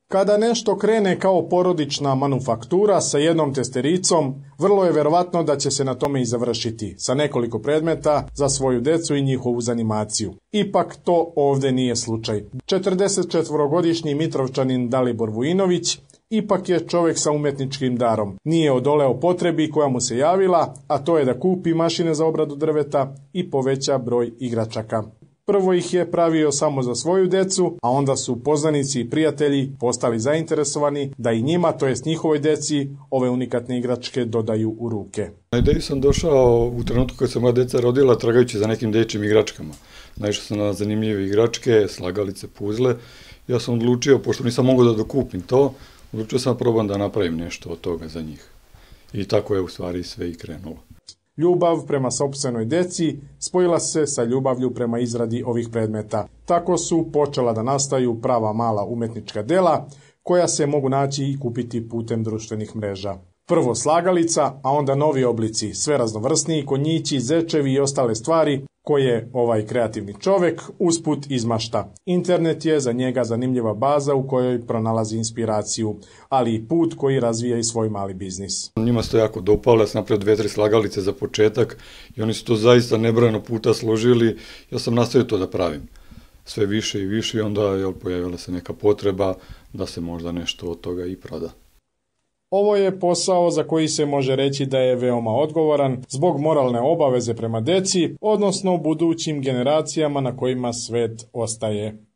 Kada nešto krene kao porodična manufaktura sa jednom testericom, vrlo je verovatno da će se na tome i završiti, sa nekoliko predmeta za svoju decu i njihovu zanimaciju. Ipak to ovdje nije slučaj. 44-godišnji Mitrovčanin Dalibor Vujinović ipak je čovjek sa umetničkim darom. Nije odoleo potrebi koja mu se javila, a to je da kupi mašine za obradu drveta i poveća broj igračaka. Prvo ih je pravio samo za svoju decu, a onda su poznanici i prijatelji postali zainteresovani da i njima, to jest njihovoj deci, ove unikatne igračke dodaju u ruke. Na ideju sam došao u trenutku kad se moja deca rodila tragajući za nekim dečjim igračkama. Naišao sam na zanimljive igračke, slagalice, puzle. Ja sam odlučio, pošto nisam mogao da dokupim to, odlučio sam probam da napravim nešto od toga za njih. I tako je u stvari sve i krenulo. Ljubav prema sopstvenoj deci spojila se sa ljubavlju prema izradi ovih predmeta. Tako su počela da nastaju prava mala umetnička dela, koja se mogu naći i kupiti putem društvenih mreža. Prvo slagalica, a onda novi oblici, sve raznovrsniji, konjići, zečevi i ostale stvari koje ovaj kreativni čovjek usput izmašta. Internet je za njega zanimljiva baza u kojoj pronalazi inspiraciju, ali i put koji razvija i svoj mali biznis. Njima se to jako dopalo, ja sam napravio 2-3 slagalice za početak i oni su to zaista nebrojeno puta složili. Ja sam nastavio to da pravim sve više i više i onda pojavila se neka potreba da se možda nešto od toga i proda. Ovo je posao za koji se može reći da je veoma odgovoran zbog moralne obaveze prema deci, odnosno budućim generacijama na kojima svet ostaje.